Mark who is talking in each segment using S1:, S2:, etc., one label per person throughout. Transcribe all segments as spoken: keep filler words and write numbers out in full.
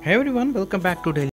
S1: Hey everyone, welcome back to Daily.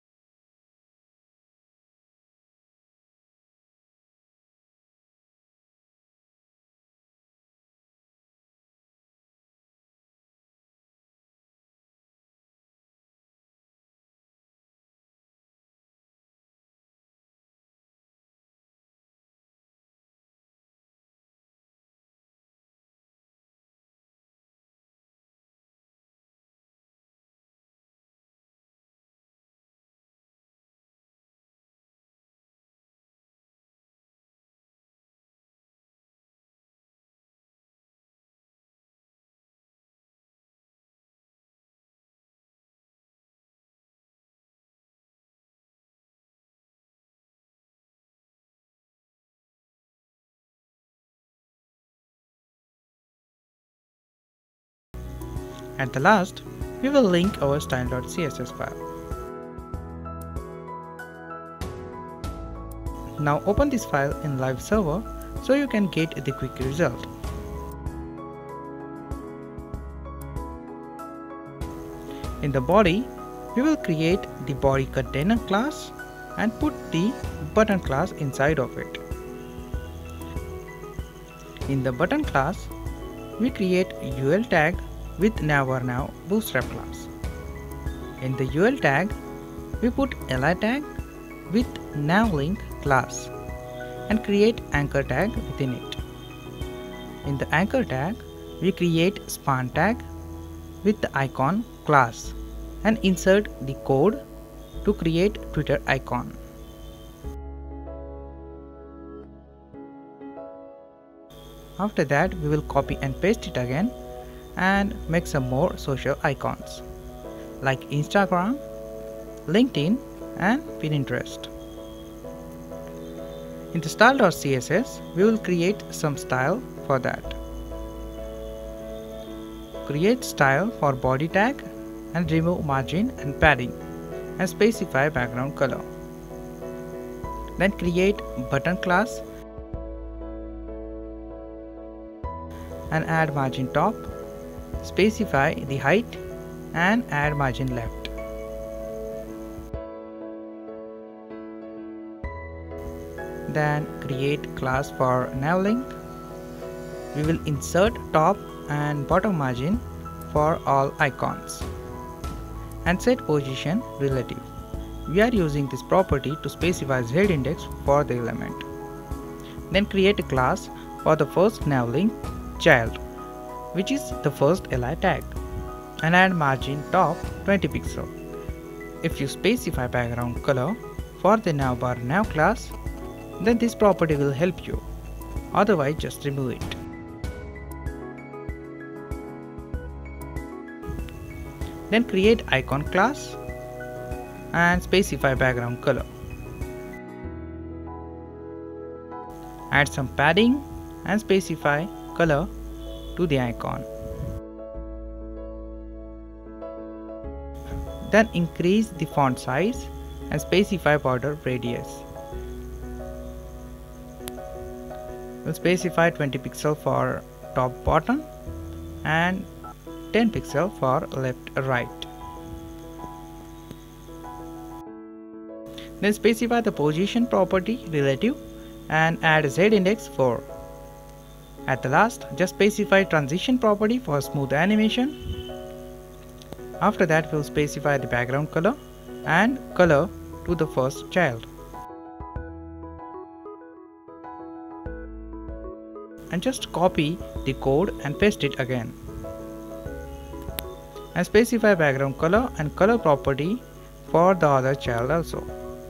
S1: At the last, we will link our style.css file. Now open this file in live server so you can get the quick result. In the body, we will create the body container class and put the button class inside of it. In the button class, we create U L tag with now or now Bootstrap class. In the U L tag, we put Li tag with nowLink class and create anchor tag within it. In the anchor tag, we create span tag with the icon class and insert the code to create Twitter icon. After that, we will copy and paste it again and make some more social icons like Instagram, LinkedIn and Pinterest. In the style.css, we will create some style for that. Create style for body tag and remove margin and padding and specify background color. Then create button class and add margin top, specify the height and add margin left. Then create class for nowLink. We will insert top and bottom margin for all icons and set position relative. We are using this property to specify Z index for the element. Then create a class for the first nowLink child, which is the first Li tag, and add margin top twenty pixel. If you specify background color for the nowbar now class, then this property will help you, otherwise just remove it. Then create icon class and specify background color. Add some padding and specify color to the icon. Then increase the font size and specify border radius. We'll specify twenty pixel for top bottom and ten pixel for left right. Then specify the position property relative and add Z index four. At the last, just specify transition property for smooth animation. After that, we'll specify the background color and color to the first child. And just copy the code and paste it again. And specify background color and color property for the other child also.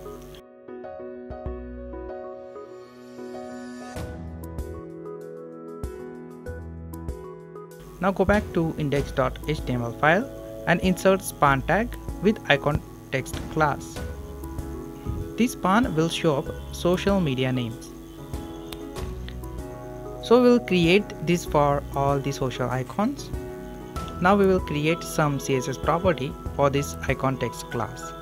S1: Now go back to index.html file and insert span tag with icon text class. This span will show up social media names. So we will create this for all the social icons. Now we will create some C S S property for this icon text class.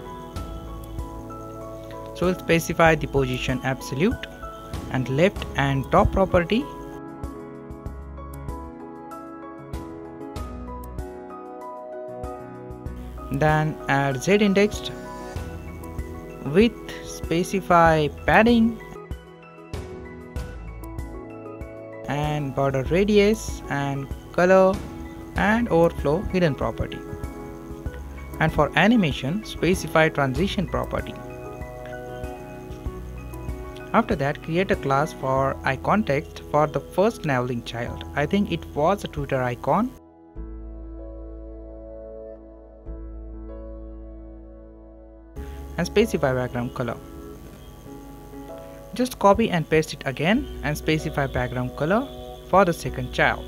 S1: So we'll specify the position absolute and left and top property. Then add Z indexed, width, specify padding and border radius and color and overflow hidden property. And for animation, specify transition property. After that, create a class for icon text for the first naveling child. I think it was a Twitter icon. And specify background color. Just copy and paste it again and specify background color for the second child.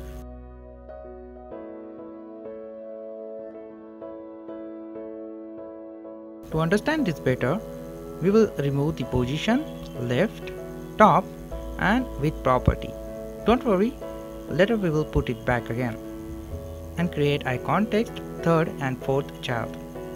S1: To understand this better, we will remove the position, left, top and width property. Don't worry, later we will put it back again. And create icon text third and fourth child.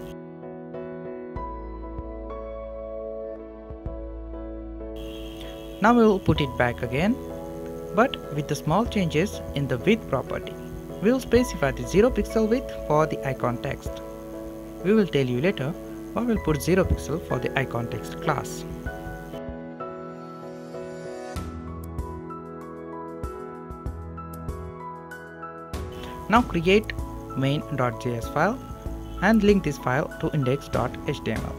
S1: Now we will put it back again, but with the small changes in the width property. We will specify the zero pixel width for the icon text. We will tell you later why we will put zero pixel for the icon text class. Now create main.js file and link this file to index.html.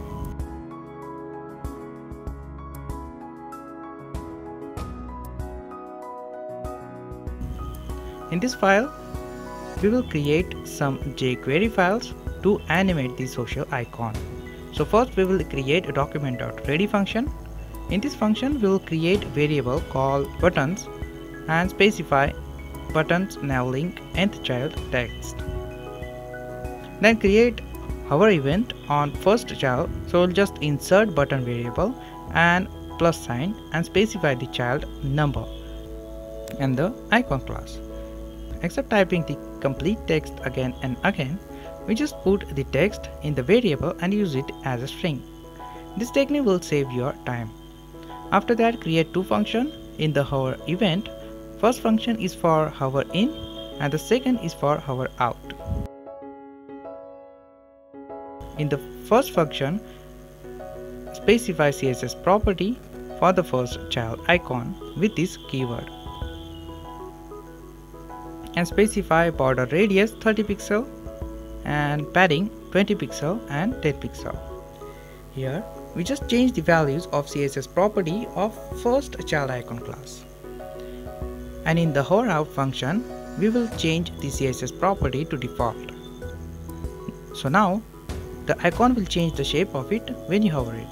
S1: In this file, we will create some Jquery files to animate the social icon. So first we will create a document.ready function. In this function, we will create a variable called buttons and specify buttons naveling nth child text. Then create hover event on first child. So we'll just insert button variable and plus sign and specify the child number and the icon class. Except typing the complete text again and again, we just put the text in the variable and use it as a string. This technique will save your time. After that, create two functions in the hover event. First function is for hover in and the second is for hover out. In the first function, specify C S S property for the first child icon with this keyword. And specify border radius thirty pixel and padding twenty pixel and ten pixel. Here we just change the values of C S S property of first child icon class. And in the hover out function, we will change the C S S property to default. So now the icon will change the shape of it when you hover it.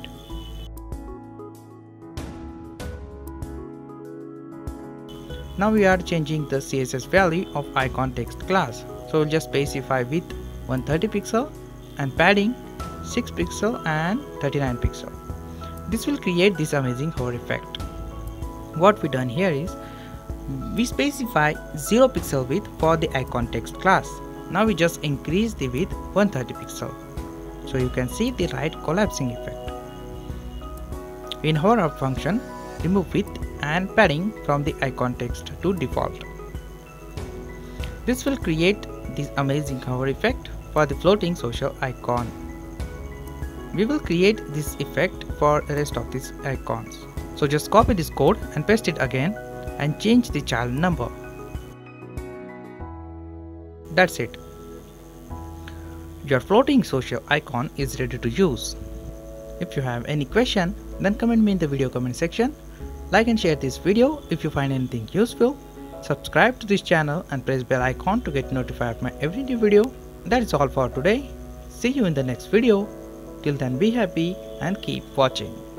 S1: Now we are changing the C S S value of icon text class. So we'll just specify width one hundred thirty pixel and padding six pixel and thirty-nine pixel. This will create this amazing hover effect. What we done here is we specify zero pixel width for the icon text class. Now we just increase the width one hundred thirty pixel. So you can see the right collapsing effect. In hover out function, remove width and padding from the icon text to default. This will create this amazing hover effect for the floating social icon. We will create this effect for the rest of these icons. So just copy this code and paste it again and change the child number. That's it. Your floating social icon is ready to use. If you have any question, then comment me in the video comment section. Like and share this video if you find anything useful. Subscribe to this channel and press bell icon to get notified of my every new video. That is all for today. See you in the next video. Till then, be happy and keep watching.